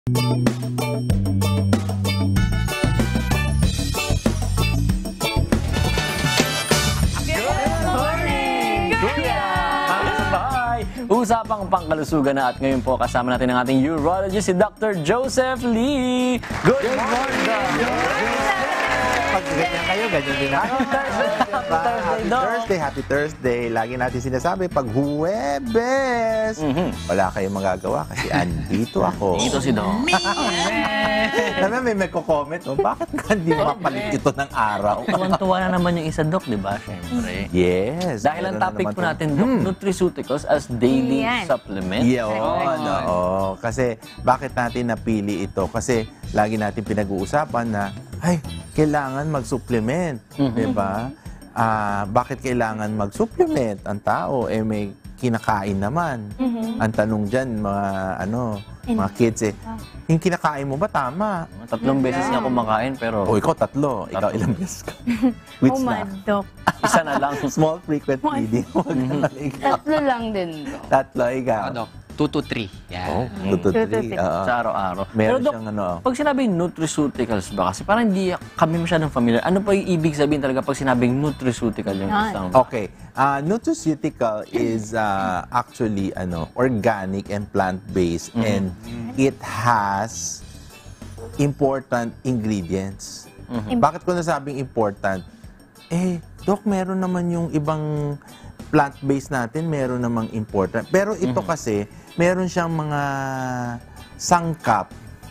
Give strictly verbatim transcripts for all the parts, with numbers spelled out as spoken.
Usapang pangkalusugan na at ngayon po kasama natin ang ating urologist si Doctor Joseph Lee. Good, Good morning, morning. Pag ganyan kayo, ganyan din ako. Happy Thursday, happy Thursday. Lagi natin sinasabi, pag Huwebes, mm-hmm. wala kayong magagawa kasi andito ako. Dito si Doc. Naman may magko-comment, oh, bakit hindi mapalit ito ng araw? Tuwan-tuwa na naman yung isa, Doc, di ba? Siyempre. Yes. Dahil ang topic po natin, Doc, hmm. nutraceuticals as daily Yan. supplement. Yun, oo. Kasi bakit natin napili ito? Kasi lagi natin pinag-uusapan na, ay, kailangan mag-supplement, mm-hmm. di ba? Uh, bakit kailangan mag-supplement ang tao? Eh, may kinakain naman. Mm-hmm. Ang tanong dyan, mga, ano, mga kids eh, yung kinakain mo ba tama? Tatlong yeah. beses niya kumakain, pero... O, ikaw tatlo. tatlo. Ikaw ilang beses ka? Which oh, na? Doc. Isa na lang. Small frequent feeding. Tatlo lang din, Doc. Tatlo, ikaw. Oh, Doc. two to three. Yeah. Oh, two to three. Uh, sa araw-araw. Meron Pero, Doc, siyang ano. Pag sinabing nutraceuticals ba? Kasi parang hindi kami masyadong familiar. Ano pa yung ibig sabihin talaga pag sinabing nutraceutical yung isang... Okay. Uh, nutraceutical is uh, actually ano organic and plant-based mm-hmm. and it has important ingredients. Mm-hmm. Bakit ko nasabing important? Eh, Doc, meron naman yung ibang plant-based natin, meron namang important. Pero ito mm-hmm. kasi, meron siyang mga sangkap.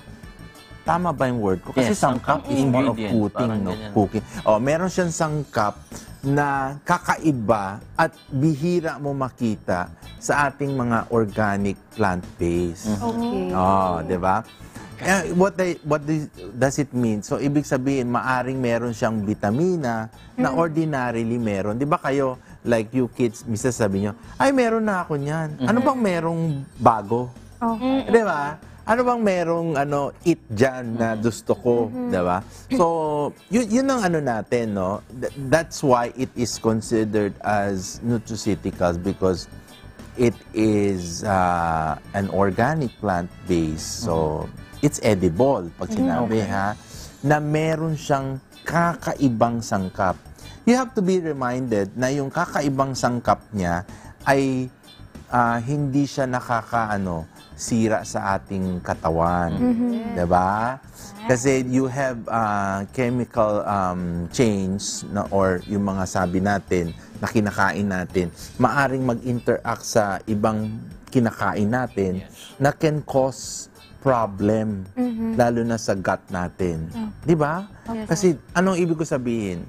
Tama ba yung word ko? Kasi yes, sangkap is more of cooking, no? Cooking. Oh, meron siyang sangkap na kakaiba at bihira mo makita sa ating mga organic plant-based. Okay. Oh, 'di ba? Uh, what they, what does it mean? So ibig sabihin, maaring meron siyang vitamina na ordinarily meron. 'Di ba kayo, like you kids, misa sabi nyo, ay meron na ako niyan. Ano bang merong bago? Oh. 'Di ba? Ano bang merong ano eat dyan na gusto ko, mm-hmm. 'di ba? So, yun, yun ang ano natin, no? That's why it is considered as nutraceuticals because it is uh, an organic plant-based. So, mm-hmm. it's edible pag sinabi, mm-hmm. ha, na meron siyang kakaibang sangkap. You have to be reminded na yung kakaibang sangkap niya ay uh, hindi siya nakakaano sira sa ating katawan. Mm-hmm. Diba? Kasi you have uh, chemical um, change na, or yung mga sabi natin na kinakain natin, maaring mag-interact sa ibang kinakain natin yes. na can cause problem, mm-hmm. lalo na sa gut natin. Oh. Diba? Yes. Kasi anong ibig ko sabihin?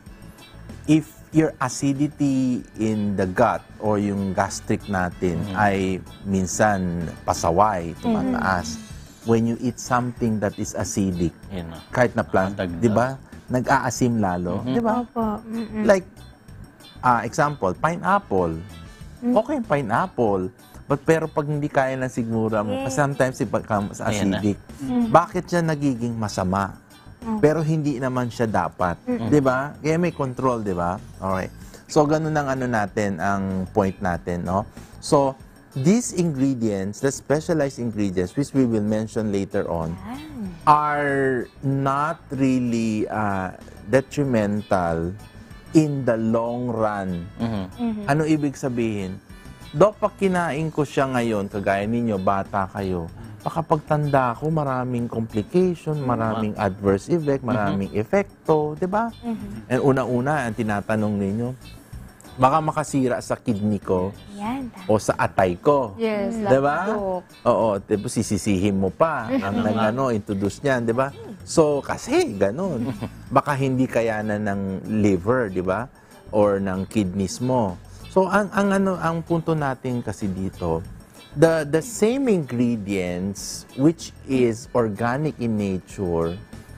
If your acidity in the gut or yung gastric natin mm-hmm. ay minsan pasaway, tumataas. Mm-hmm. When you eat something that is acidic, yeah, kahit na plant, di ba? Nag-aasim lalo, mm-hmm. di ba? Mm-hmm. Like, uh, example, pineapple. Mm-hmm. Okay, pineapple. But pero pag hindi kaya ng sigmura mo, yeah. sometimes it becomes acidic. Mm-hmm. Bakit siya nagiging masama? Pero hindi naman siya dapat. Mm-hmm. 'Di ba? Kaya may control, 'di ba? Okay. So ganun ang ano natin, ang point natin, no? So these ingredients, the specialized ingredients which we will mention later on, are not really uh, detrimental in the long run. Mm-hmm. Mm-hmm. Ano ibig sabihin? Do pag kinain ko siya ngayon, kagaya ninyo, bata kayo, baka pagtanda ko, maraming complication, maraming mm-hmm. adverse effect, maraming mm-hmm. epekto, di ba? Mm-hmm. And una-una, ang tinatanong ninyo, baka makasira sa kidney ko Yan. o sa atay ko. Yes, di ba? Oo, diba, sisisihin mo pa ang nang, introduce niyan, di ba? So, kasi, ganun. Baka hindi kayanan ng liver, di ba? Or ng kidneys mo. So, ang, ang, ano, ang punto natin kasi dito, The, the same ingredients, which is organic in nature,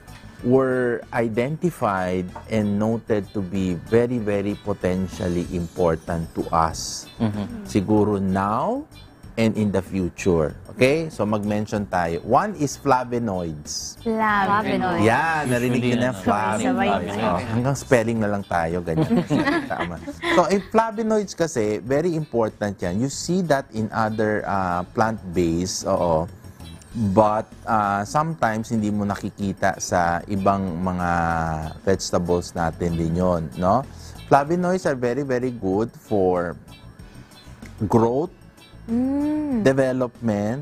were identified and noted to be very, very potentially important to us. Mm-hmm. Siguro now and in the future. Okay? So, mag-mention tayo. One is flavonoids. Flavonoids. Yan, narinig nyo na flavonoids. Oh, hanggang spelling na lang tayo, ganyan. Tama. So, in flavonoids kasi, very important yan. You see that in other uh, plant-based, oo, But uh, sometimes hindi mo nakikita sa ibang mga vegetables natin din yon, no? Flavonoids are very, very good for growth, development,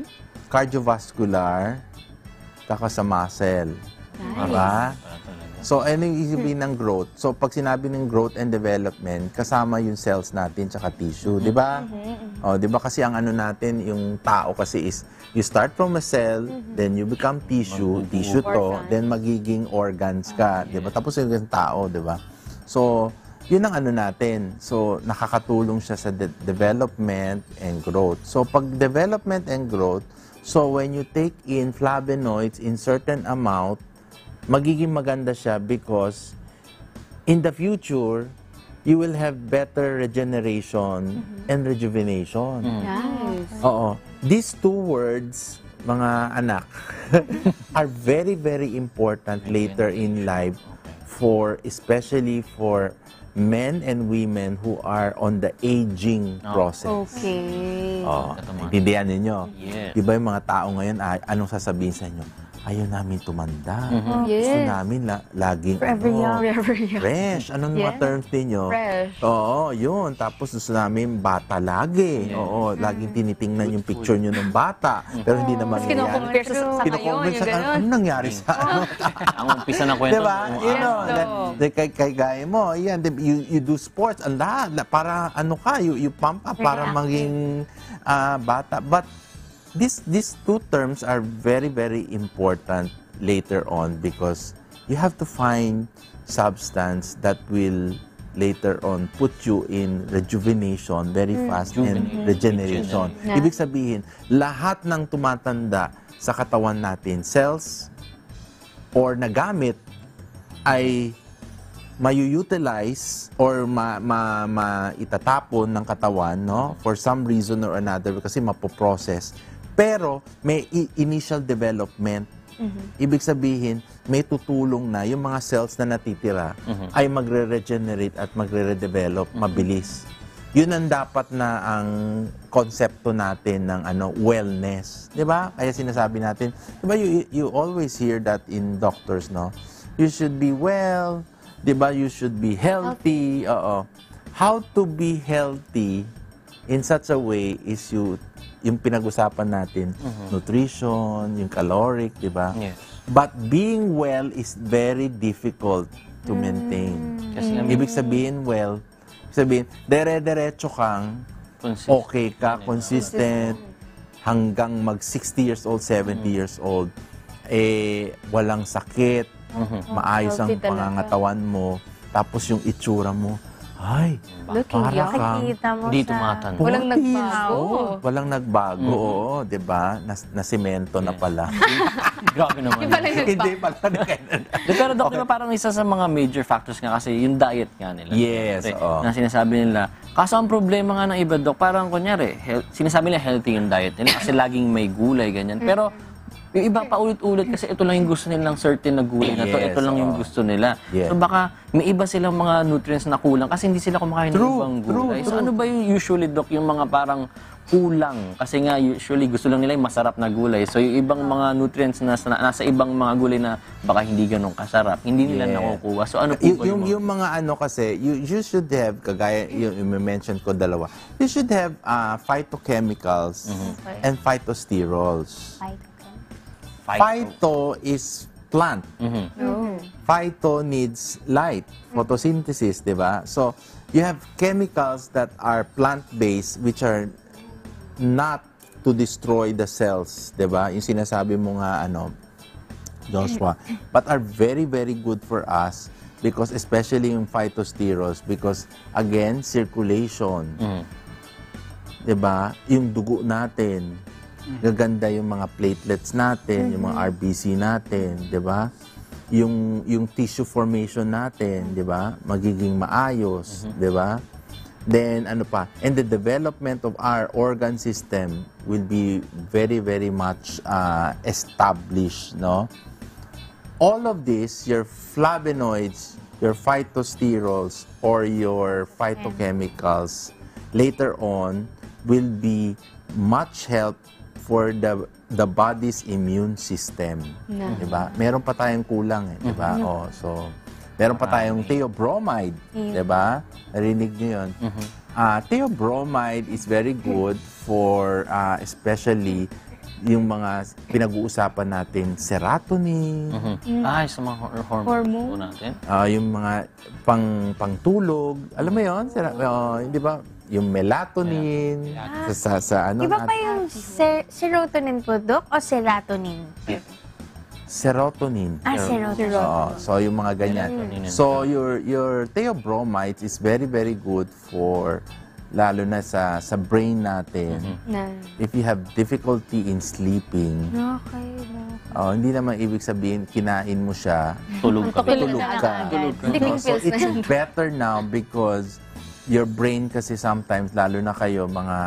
cardiovascular, saka sa muscle. Diba? So, ano yung ibig sabihin ng growth? So, pag sinabi ng growth and development, kasama yung cells natin tsaka tissue, di ba? O, di ba kasi ang ano natin, yung tao kasi is, you start from a cell, then you become tissue, tissue to, then magiging organs ka, di ba? Tapos yung tao, di ba? So, yun ang ano natin. So, nakakatulong siya sa de- development and growth. So, pag development and growth, so when you take in flavonoids in certain amount, magiging maganda siya because in the future, you will have better regeneration and rejuvenation. Nice. Oo. These two words, mga anak, are very, very important later in life for, especially for men and women who are on the aging process. Okay. Oh, intindihan ninyo. Yes. Di ba yung mga tao ngayon, ay, anong sasabihin sa inyo? Ayaw namin tumanda. Gusto Yes. namin la, laging Forever ano, young. Forever young. fresh. Anong mga Yes. terms ninyo? Fresh. Oo, yun. Tapos gusto namin bata lagi. Oo, laging tinitingnan yung picture nyo ng bata. Pero hindi naman Tapos kinukompare sa, sa ngayon, Kino-comment yung sa ano, gano'n. ano nangyari sa ano? Ang umpisa ng kwento. Diba? nung You araw. know, Yes, that, no. that kay, kay gaya mo, yan, di- you, you do sports, ang lahat, la- para ano ka, you, you pump up, para Yeah. maging ah, bata. But this, these two terms are very, very important later on because you have to find substance that will later on put you in rejuvenation very fast and regeneration. Yeah. Ibig sabihin, lahat ng tumatanda sa katawan natin, cells or nagamit ay mayu-utilize or ma, ma, ma itatapon ng katawan, no? For some reason or another kasi mapoprocess. Pero may i- initial development. Ibig sabihin, may tutulong na yung mga cells na natitira ay magre-regenerate at magre-redevelop mabilis. Yun ang dapat na ang konsepto natin ng ano wellness, 'di ba? Kaya sinasabi natin, 'di ba you you always hear that in doctors, no? You should be well, 'di ba? You should be healthy. Oo. How to be healthy in such a way is you yung pinag-usapan natin, nutrition, yung caloric, 'di ba? Yes. But being well is very difficult to maintain. Kasi nga, Ibig sabihin well, sabihin, dere-derecho kang consistent. okay ka, consistent, hanggang mag sixty years old, seventy years old, eh, walang sakit, maayos ang Healthy talaga. pangangatawan mo, tapos yung itsura mo, ay, Looking para young. kang Nakikita mo Hindi sa... tumatanda. Walang forties. nagbago. Oo, walang nagbago, oo, di ba? Na, na semento na pala. Grabe naman. Yung pala yung Hindi pala. Di, Pero Doc, di ba parang isa sa mga major factors nga kasi yung diet nga nila. Yes, Kasi, oo. na sinasabi nila. Kaso ang problema nga ng iba, Doc, parang kunyari, health, sinasabi nila healthy yung diet nila kasi laging may gulay, ganyan. Pero yung iba paulit-ulit kasi ito lang yung gusto nilang certain na gulay na to, Yes, ito lang yung oo. gusto nila. Yes. So baka may iba silang mga nutrients na kulang kasi hindi sila kumakain ng True, ibang true, gulay. So true. ano ba yung usually, Doc, yung mga parang kulang? Kasi nga usually gusto lang nila yung masarap na gulay. So yung ibang mga nutrients na nasa, nasa ibang mga gulay na baka hindi ganun kasarap, hindi nila Yeah. nakukuha. So ano po Y- ba yung, yung, yung mga ano kasi, you, you should have, kagaya yung, yung mention ko dalawa, you should have uh, phytochemicals and phytosterols. Ay, Phyto is plant. Oh. Phyto needs light, photosynthesis, di ba? So, you have chemicals that are plant-based which are not to destroy the cells, di ba? Yung sinasabi mo nga, ano, Joshua, but are very, very good for us because especially yung phytosterols because, again, circulation. Di ba? Yung dugo natin, gaganda yung mga platelets natin, yung mga R B C natin, di ba? Yung, yung tissue formation natin, di ba? Magiging maayos, di ba? Then, ano pa? And the development of our organ system will be very, very much uh, established, no? All of this, your flavonoids, your phytosterols, or your phytochemicals, later on, will be much help for the the body's immune system. Na. Di ba? Meron pa tayong kulang, eh, di ba? Oh, so, meron pa tayong theobromide, di ba? Narinig niyo yun? Ah, theobromide is very good for, ah, especially, yung mga pinag-uusapan natin, serotonin, Ay, sa mga hor- hormones Hormone. po natin. ah, yung mga pang pangtulog, alam mo yun? Sera, oh, hindi ba? Yung melatonin, sa, sa, sa ano Iba pa natin, yung ser- serotonin po, Dok, o serotonin? serotonin. Ah, serotonin. Oo, so yung mga ganyan. Melatonin. So your your theobromide is very very good for lalo na sa sa brain natin. Na. If you have difficulty in sleeping, Okay, no. oh, hindi naman ibig sabihin kinain mo siya, Tulog ka. Tulog tulog na ka. agad. No? Sleeping So pills na it's yan. better now because your brain kasi sometimes, lalo na kayo mga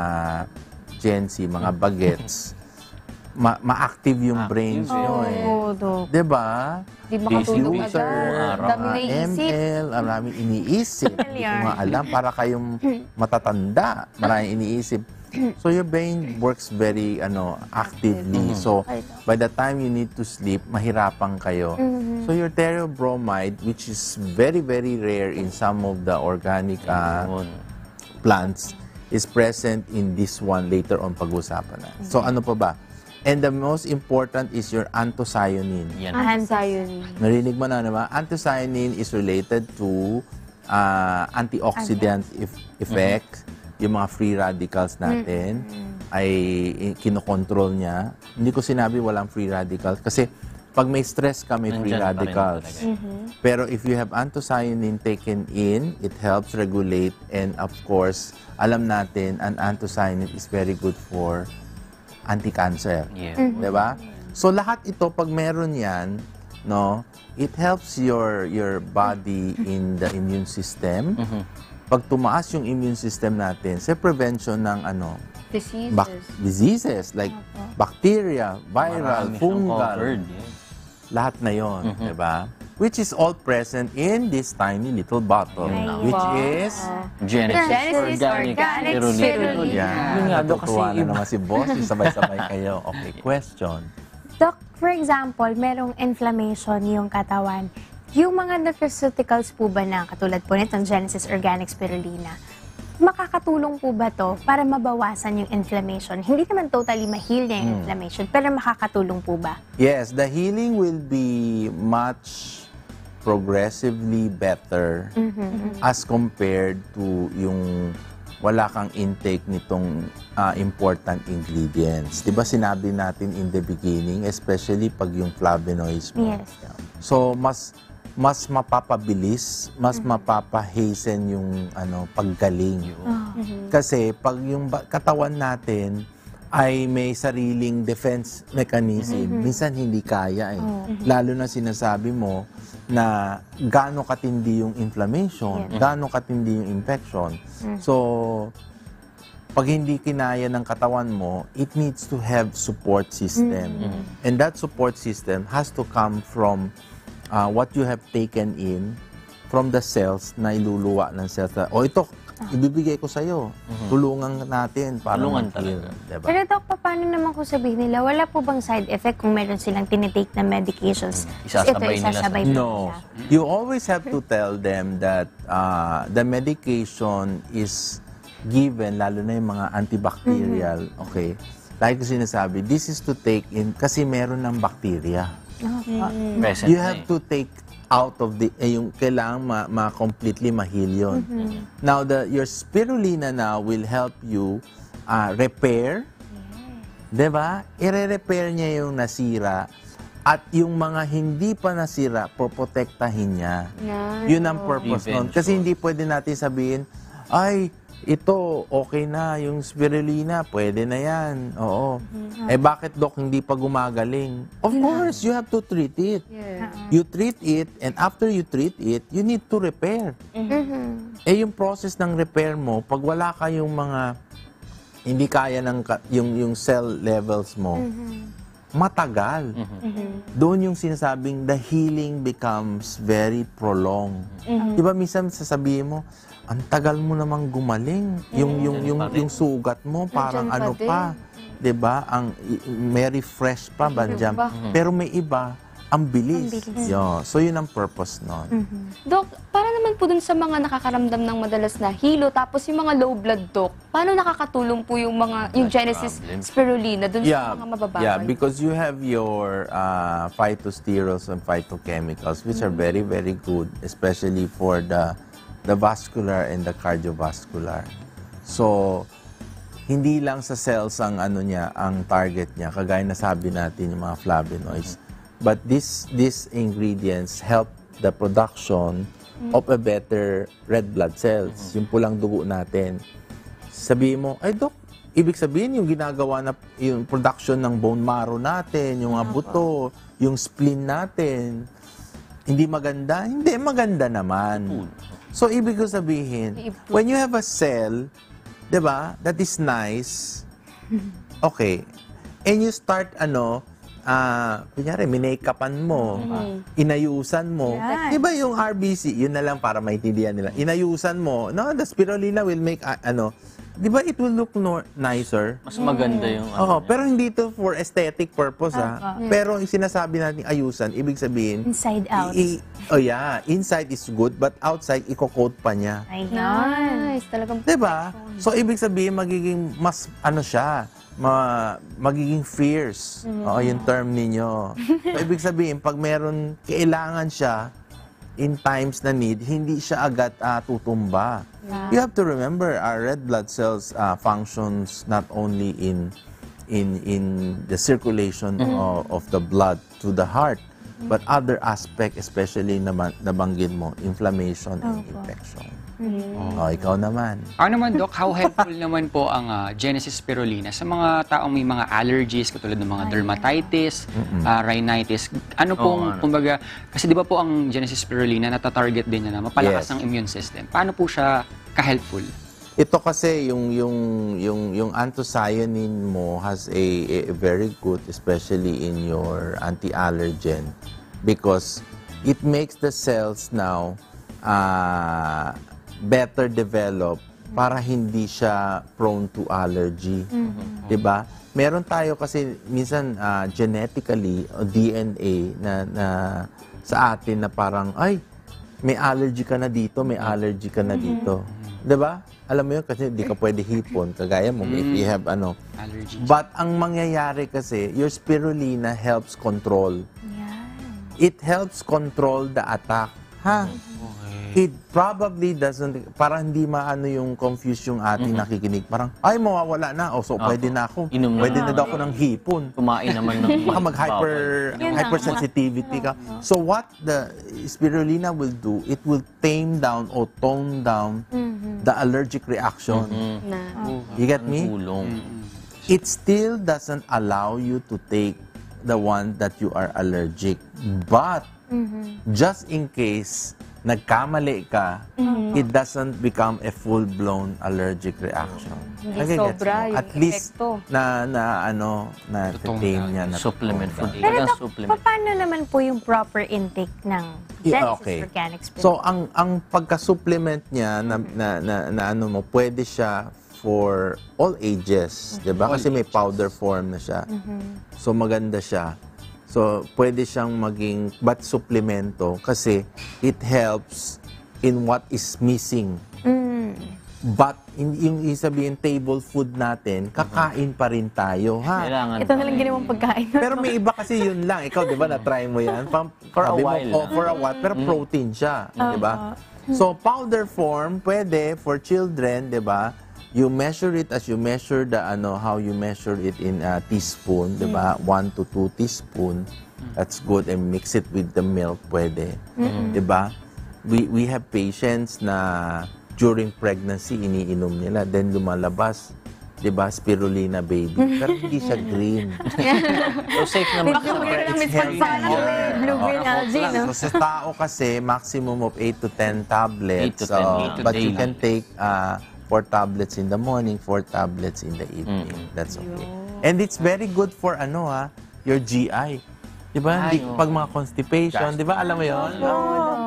Gen Z, mga bagets, ma- ma-active yung brains nyo eh. Oo, Dok. Diba? Di makatulog User, agad. araw. Dami mga na M iisip. L, ang maraming iniisip. Hindi ko nga alam, para kayong matatanda, maraming iniisip. So your brain works very ano actively. So by the time you need to sleep, mahirapan kayo. So your theobromide, which is very very rare in some of the organic uh, Yun. plants, is present in this one later on pag-usapan na. So ano pa ba? And the most important is your anthocyanin. Yan. Anthocyanin. Narinig mo na naman, anthocyanin is related to uh, antioxidant ef- effects. Yung mga free radicals natin ay i- kinokontrol niya. Hindi ko sinabi walang free radicals kasi pag may stress ka, may free Nandyan pa rin radicals. talaga. Pero if you have anthocyanin taken in, it helps regulate, and of course, alam natin, an anthocyanin is very good for anti-cancer. Yeah. Diba? So lahat ito, pag meron yan, no, it helps your your body in the immune system. Pag tumaas yung immune system natin, sa prevention ng ano, Diseases. bac- diseases like bacteria, viral, Marami siyang fungal, covered, yeah. lahat na yon, diba? Which is all present in this tiny little bottle, which Wow. is Genesis, Genesis Organic, Organic Spirulina. Spirulina. yan. Yun nga, Dok, kasi Natutuwa na iba. naman si boss, yung sabay-sabay kayo. Okay, question. Doc, for example, merong inflammation yung katawan. Yung mga nutraceuticals po ba na katulad po nitong Genesis Organic Spirulina, makakatulong po ba to para mabawasan yung inflammation? Hindi naman totally ma-heal niya yung inflammation, pero makakatulong po ba? Yes, the healing will be much progressively better as compared to yung wala kang intake nitong ah, important ingredients. 'Di ba sinabi natin in the beginning, especially pag yung flavonoids mo. Yes. So mas mas mapapabilis, mas mapapahasten yung ano paggaling. Kasi pag yung ba- katawan natin ay may sariling defense mechanism, minsan hindi kaya eh. Lalo na sinasabi mo na gaano katindi yung inflammation, gaano katindi yung infection. So, pag hindi kinaya ng katawan mo, it needs to have support system. And that support system has to come from uh, what you have taken in from the cells na iluluwa ng cells. Na, o ito, ibibigay ko sa'yo. Tulungan natin para Tulungan mag-heal. talaga. Diba? Pero Doc, paano naman kung sabihin nila, wala po bang side effect kung meron silang tinitake na medications? Isasabay Ito, nila sa- isasabay po No. nila. You always have to tell them that uh, the medication is given, lalo na yung mga antibacterial, okay? Like ko sinasabi, this is to take in, kasi meron ng bacteria. Present You na have eh. to take out of the, eh, yung kailangan ma, ma completely ma-heal yun. Now, the, your spirulina now will help you uh, repair, diba? I-repair niya yung nasira, at yung mga hindi pa nasira, poprotektahin niya. Nice. Yun ang purpose Even nun. Kasi sure. hindi pwede natin sabihin, ay, ito, okay na, yung spirulina, pwede na yan. Oo. Eh, bakit, Dok, hindi pa gumagaling? Of course, you have to treat it. Yeah. You treat it, and after you treat it, you need to repair. Eh, yung process ng repair mo, pag wala kayong mga hindi kaya ng ka- yung, yung cell levels mo, matagal. Doon yung sinasabing the healing becomes very prolonged. Di ba minsan sasabihin mo, ang tagal mo namang gumaling. Yung yung yung yung sugat mo parang Nandiyan pa ano din. pa. 'di ba? Ang i- may refresh pa banjam. Pero may iba ang bilis. Ang bilis. Yo, so yun ang purpose nun. Dok, para naman po dun sa mga nakakaramdam ng madalas na hilo, tapos yung mga low blood, Dok, paano nakakatulong po yung mga yung Genesis problem. spirulina dun Yeah, sa mga mababawal? yeah, because you have your uh, phytosterols and phytochemicals, which are very, very good, especially for the the vascular and the cardiovascular. So, hindi lang sa cells ang ano niya, ang target niya, kagaya na sabi natin yung mga flavonoids. But this these ingredients help the production of a better red blood cells, yung pulang dugo natin. Sabihin mo, ay Dok, ibig sabihin yung ginagawa na yung production ng bone marrow natin, yung mga buto, yung spleen natin, hindi maganda? Hindi, maganda naman. So, ibig ko sabihin, when you have a cell, di ba, that is nice, okay, and you start, ano, ah, kunyari, minake-upan mo, inayusan mo. Yan. Di ba yung R B C, yun na lang para maintindihan nila, inayusan mo, no, the spirulina will make, ah, ano, di ba it will look nor- nicer? Mas maganda yung ano Oo, niya. pero hindi ito for aesthetic purpose, ha. Pero yung sinasabi natin ayusan, ibig sabihin, Inside out. i- i- oh yeah, inside is good, but outside, i-coat pa niya. Ayun. Nice, talagang Diba? So, ibig sabihin, magiging mas, ano siya, ma, magiging fierce. Oo, yung term ninyo. So, ibig sabihin, pag meron, kailangan siya, in times na need, hindi siya agad ah, tutumba. You have to remember, our red blood cells ah, functions not only in in in the circulation of, of the blood to the heart, but other aspect, especially naman, nabanggit mo, inflammation and infection. Oh, ikaw naman. Ano naman, Doc, how helpful naman po ang ah, Genesis spirulina sa mga taong may mga allergies, katulad ng mga dermatitis, ah, rhinitis? Ano pong, ano. kumbaga, kasi di ba po ang Genesis spirulina, natatarget din niya na mapalakas Yes. ang immune system. Paano po siya ka-helpful? Ito kasi yung yung yung yung anthocyanin mo has a, a very good, especially in your anti-allergen, because it makes the cells now uh, better develop para hindi siya prone to allergy. 'Di ba? Meron tayo kasi minsan ah, genetically o D N A na, na sa atin na parang ay may allergy ka na dito, may allergy ka na dito. 'Di ba? Alam mo yun kasi hindi ka pwede hipon kagaya mo if you have ano. Allergies. But ang mangyayari kasi, your spirulina helps control. It helps control the attack. Ha? It probably doesn't, parang hindi maano yung confuse yung ating nakikinig. Parang, ay, mawawala na. O, so, pwede na ako. Inom na. Pwede na daw ako ng hipon. Kumain naman ng Baka mag-hyper Yun na. hypersensitivity ka. So, what the spirulina will do, it will tame down or tone down the allergic reaction. na. You get me? tulong. It still doesn't allow you to take the one that you are allergic. But, just in case nagkamali ka, it doesn't become a full-blown allergic reaction. Hindi Nagigets sobra mo? yung At least epekto. na, na ano, na Totoo tame na. niya. Na Supplement totoo food. na. Pero Talagang Dok, supplement. paano naman po yung proper intake ng Yeah, Genesis okay. Organic Spirulina? So, ang ang pagka-supplement niya na, na, na, na ano mo, pwede siya for all ages, 'di ba? Kasi may powder form na siya. So, maganda siya. So, pwede siyang maging but supplemento kasi it helps in what is missing. But, in, yung isabihin table food natin, kakain pa rin tayo, ha? Kailangan. Ito na lang ginawang pagkain. Pero may iba kasi yun lang. Ikaw, di ba, na-try mo yan? Pam- For a sabi mo, while oh, lang. for a while. Pero protein siya. Di ba? So, powder form, pwede for children, di ba? You measure it as you measure the, ano, how you measure it in a teaspoon, di ba? One to two teaspoon. That's good. And mix it with the milk, pwede. Di ba? We, we have patients na during pregnancy, iniinom nila. Then lumalabas, di ba, spirulina baby. Pero hindi siya green. So safe naman. Baka mo lang It's mispansanan healthy. may blue-green algae, no? So, sa tao kasi, maximum of eight to ten tablets. eight to ten, So, eight to but you daily. can take uh, four tablets in the morning, four tablets in the evening. That's okay. And it's very good for ano ha, your G I. Di ba? Ay, Hindi- oo. Pag mga constipation, di ba? Alam mo yun? Oo.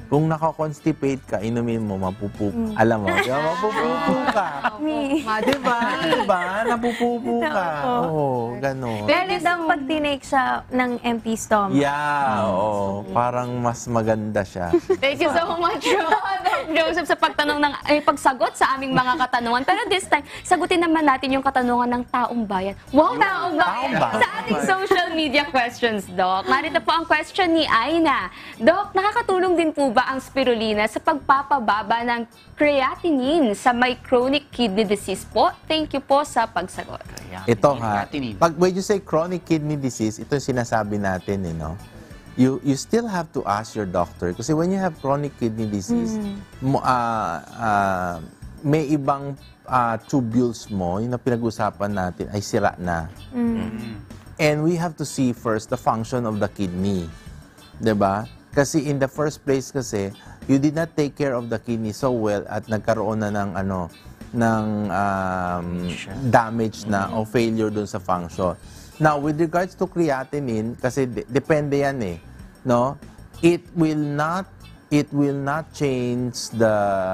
Kung naka-constipate ka, inumin mo, mapupupo. Alam mo, di ba? Mapupupo ka. Me. Diba? Diba? Napupupo ka. Oo, ganon. Pero daw pag tinake siya ng empty stomach. Yeah, oo. Parang mas maganda siya. Thank you so much, Doc Joseph, sa pagtanong ng, eh, pagsagot sa aming mga katanungan. Pero this time, sagutin naman natin yung katanungan ng taong bayan. Wow, taong bayan! Taong bayan. Sa ating social media questions, Doc. Narito po ang question ni Aina. Doc, nakakatulong din po ba ang spirulina sa pagpapababa ng creatinine sa may chronic kidney disease po? Thank you po sa pagsagot. Ito ha, Creatinine. pag when you say chronic kidney disease, ito yung sinasabi natin, you know, you you still have to ask your doctor kasi when you have chronic kidney disease, mo, ah, ah, may ibang ah, tubules mo, yung na pinag-usapan natin, ay sira na. And we have to see first the function of the kidney. 'Di ba? Kasi in the first place kasi, you did not take care of the kidney so well at nagkaroon na ng ano, ng um, damage na o failure dun sa function. Now, with regards to creatinine, kasi de- depende yan eh, no? It will not, it will not change the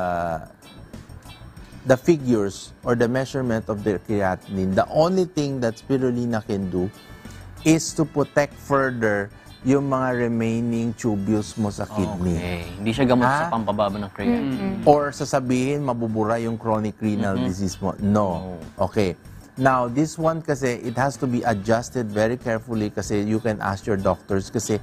the figures or the measurement of the creatinine. The only thing that spirulina can do is to protect further yung mga remaining tubules mo sa kidney. Okay. Hindi siya gamot Ah? sa pampababa ng creatinine. Or sasabihin, mabubura yung chronic renal disease mo. No. Okay. Now, this one kasi, it has to be adjusted very carefully kasi you can ask your doctors kasi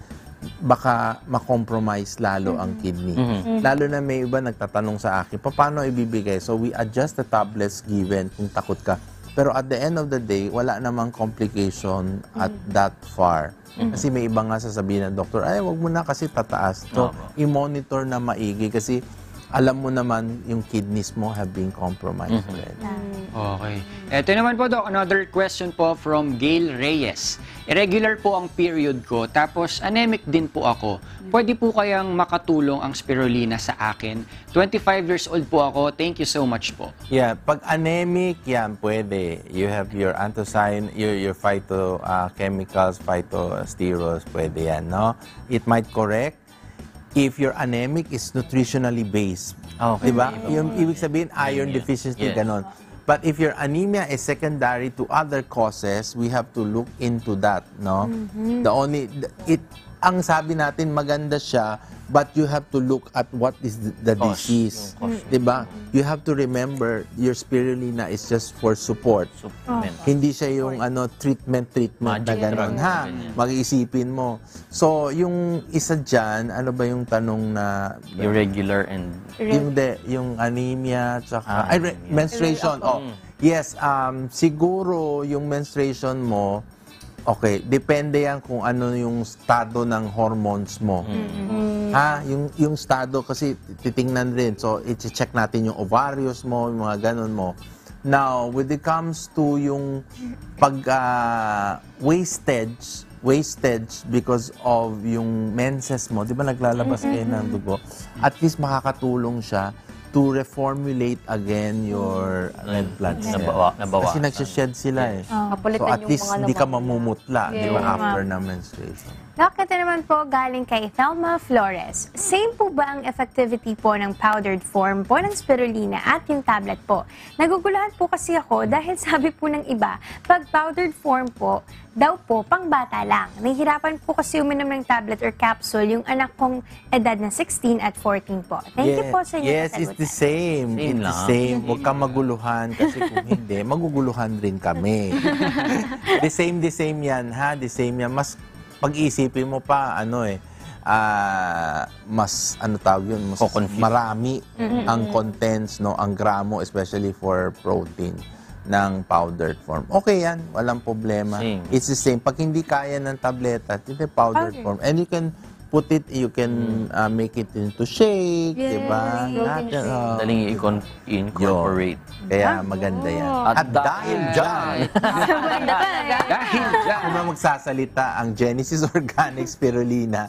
baka makompromise lalo ang kidney. Lalo na may iba nagtatanong sa akin, paano ibibigay? So, we adjust the tablets given kung takot ka. Pero at the end of the day, wala namang complication at that far. Kasi may iba nga sasabihin ng doktor, ay, wag mo na kasi tataas. So, i-monitor na maigi kasi alam mo naman yung kidneys mo have been compromised already. Okay. Ito naman po, Doc, another question po from Gail Reyes. Irregular po ang period ko, tapos anemic din po ako. Pwede po kayang makatulong ang spirulina sa akin? twenty-five years old po ako. Thank you so much po. Yeah, pag anemic, yan, pwede. You have your anthocyan, your, your phytochemicals, phytosterols, pwede yan, no? It might correct if your anemic is nutritionally based. Okay. Diba? Yung ibig sabihin, iron deficiency, Yes. ganon. But if your anemia is secondary to other causes, we have to look into that, no? The only, it, ang sabi natin, maganda siya, but you have to look at what is the, the Cause, disease. yung cause. Diba? You have to remember, your spirulina is just for support. Supplement. Hindi siya yung ano treatment treatment na Magic gano'n, drug, ha? ganyan. Mag-iisipin mo. So, yung isa dyan, ano ba yung tanong na Irregular and yung de, yung anemia tsaka Ah, ay, re- anemia. menstruation. Oh. Yes, um siguro yung menstruation mo okay, depende yan kung ano yung estado ng hormones mo. Ha, yung yung estado kasi titingnan rin. So, i-check natin yung ovarios mo, yung mga ganun mo. Now, when it comes to yung pag ah, wastage, wastage because of yung menses mo, di ba naglalabas kayo ng dugo? At least makakatulong siya to reformulate again your red blood cells. Nabawa- nabawasan. Kasi nagsished sila eh. Kapulitan So at yung least mga hindi ka naman- mamumutla, di ba, Yeah. after na menstruation. Doc, ito naman po galing kay Thelma Flores. Same po ba ang effectivity po ng powdered form po ng spirulina at yung tablet po? Naguguluhan po kasi ako dahil sabi po ng iba, pag powdered form po, daw po pang bata lang. Nahihirapan po kasi uminom ng tablet or capsule yung anak kong edad na sixteen at fourteen po. Thank you po sa inyo. Yes, it's the same. Same it's the lang. same. Huwag kang maguluhan kasi kung hindi, maguguluhan rin kami. The same, the same yan, ha? The same yan. Mas pag-iisipin mo pa, ano eh, ah, mas, ano tawag yun, mas Ko-confuse. marami ang contents, no, ang gramo, especially for protein ng powdered form. Okay yan, walang problema. Same. It's the same. Pag hindi kaya ng tableta, ito powdered Powder. form. And you can put it, you can uh, make it into shake, Yes, di ba? protein Natin, shake. oh. daling i-con- i-incorporate. Kaya maganda yan. Oh. At dahil dyan, Maganda talaga. Dahil dyan, kung na magsasalita ang Genesis Organic Spirulina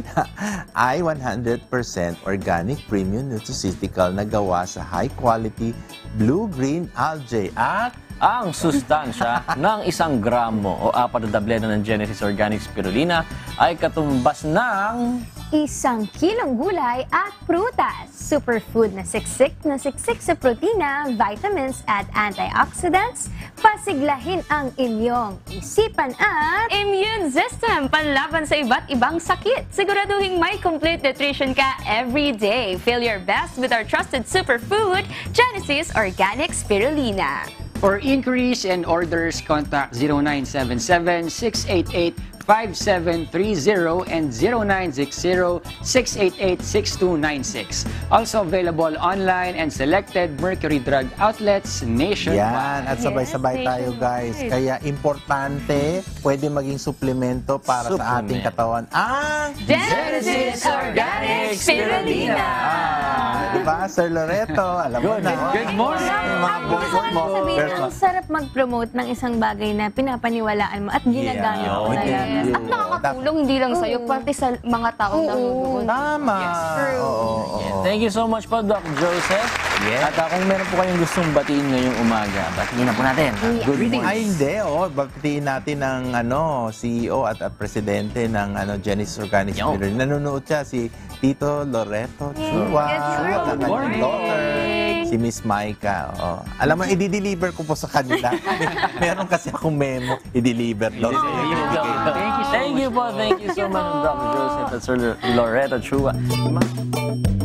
ay one hundred percent organic premium nutraceutical na gawa sa high quality blue-green algae at ang sustansya ng isang gramo o apat na tableta ng Genesis Organic Spirulina ay katumbas ng Isang kilong gulay at prutas. Superfood na siksik na siksik sa protina, vitamins at antioxidants. Pasiglahin ang inyong isipan at Immune system, panlaban sa iba't ibang sakit. Siguraduhin may complete nutrition ka every day. Feel your best with our trusted superfood, Genesis Organic Spirulina. For inquiries and orders, contact zero nine seven seven, six eight eight, five seven three zero and zero nine six zero, six eight eight, six two nine six. Also available online and selected Mercury Drug outlets nationwide. Yan, at sabay-sabay Yes, tayo guys. nationwide. Kaya importante, pwede maging suplemento para sa ating Supplement. katawan. Ang Genesis Organic Spirulina. Ah, diba, Sir Loreto? Alam mo na. Good morning. Yung mga Ang boss gusto ko mo. lang sabihin, Pero- ang sarap mag-promote ng isang bagay na pinapaniwalaan mo at ginagamit Yeah. mo Thank talaga. you. At nakakatulong hindi lang sa'yo, Oo. pati sa mga taong Oo. nanonood. Tama. True. Oo, oo, oo. Thank you so much po, Doc Joseph. Yes. At uh, kung meron po kayong gustong batiin ngayong umaga, batiin na po natin. Good morning. Ay, hindi. Oh, batiin natin ng ano, C E O at, at presidente ng ano, Genesis Organic Yo. Spirulina. Nanonood siya si Tito Loreto Chua. Good At ang kanyang morning. daughter, si Miss Maika. Oh. Alam mo, i-deliver ko po sa kanila. Meron kasi akong memo. I-deliver. daw. Thank you, Thank you so Thank you po. Thank you so much, Doc Joseph at Sir Loreto Chua.